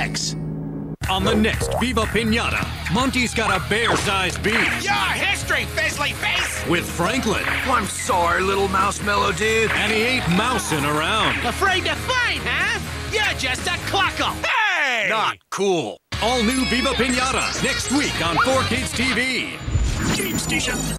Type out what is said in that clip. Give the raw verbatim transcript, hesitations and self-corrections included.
X. On the next Viva Piñata, Monty's got a bear-sized beef. Your history, fizzly face! With Franklin. I'm sorry, little mouse mellow dude. And he ain't mousing around. Afraid to fight, huh? You're just a cluckle. Hey! Not cool. All new Viva Piñata, next week on four kids T V. Game station.